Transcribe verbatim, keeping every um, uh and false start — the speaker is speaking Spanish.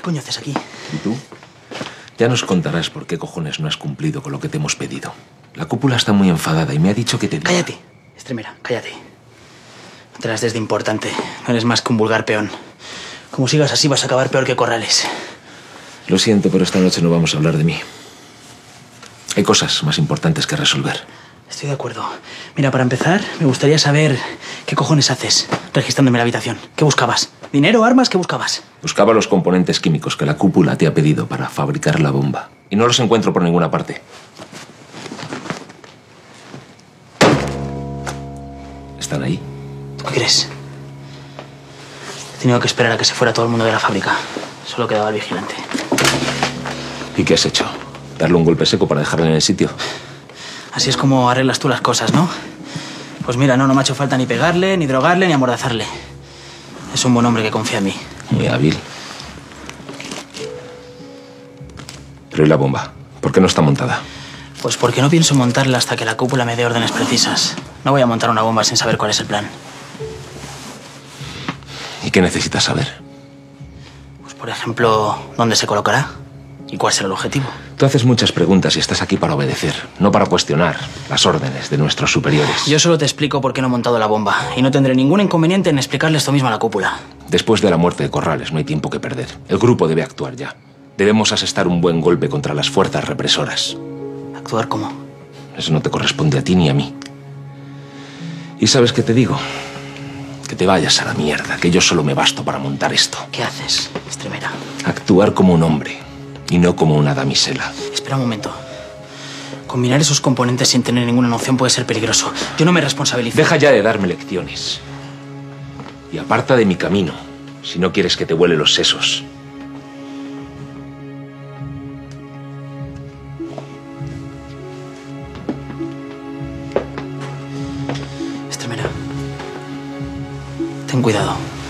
coño haces aquí? ¿Y tú? Ya nos contarás por qué cojones no has cumplido con lo que te hemos pedido. La cúpula está muy enfadada y me ha dicho que te diga. Cállate, Estremera, cállate. No te las des de importante. No eres más que un vulgar peón. Como sigas así vas a acabar peor que Corrales. Lo siento, pero esta noche no vamos a hablar de mí. Hay cosas más importantes que resolver. Estoy de acuerdo. Mira, para empezar, me gustaría saber qué cojones haces registrándome la habitación. ¿Qué buscabas? ¿Dinero, armas? ¿Qué buscabas? Buscaba los componentes químicos que la cúpula te ha pedido para fabricar la bomba. Y no los encuentro por ninguna parte. ¿Están ahí? ¿Tú qué crees? He tenido que esperar a que se fuera todo el mundo de la fábrica. Solo quedaba el vigilante. ¿Y qué has hecho? ¿Darle un golpe seco para dejarle en el sitio? Así es como arreglas tú las cosas, ¿no? Pues mira, no, no me ha hecho falta ni pegarle, ni drogarle, ni amordazarle. Es un buen hombre que confía en mí. Muy hábil. Pero ¿y la bomba? ¿Por qué no está montada? Pues porque no pienso montarla hasta que la cúpula me dé órdenes precisas. No voy a montar una bomba sin saber cuál es el plan. ¿Y qué necesitas saber? Pues por ejemplo, ¿dónde se colocará? ¿Y cuál será el objetivo? Tú haces muchas preguntas y estás aquí para obedecer, no para cuestionar las órdenes de nuestros superiores. Yo solo te explico por qué no he montado la bomba. Y no tendré ningún inconveniente en explicarle esto mismo a la cúpula. Después de la muerte de Corrales no hay tiempo que perder. El grupo debe actuar ya. Debemos asestar un buen golpe contra las fuerzas represoras. ¿Actuar cómo? Eso no te corresponde a ti ni a mí. ¿Y sabes qué te digo? Que te vayas a la mierda, que yo solo me basto para montar esto. ¿Qué haces, Estremera? Actuar como un hombre y no como una damisela. Espera un momento. Combinar esos componentes sin tener ninguna noción puede ser peligroso. Yo no me responsabilizo. Deja ya de darme lecciones. Y aparta de mi camino, si no quieres que te vuele los sesos. Estremera. Ten cuidado.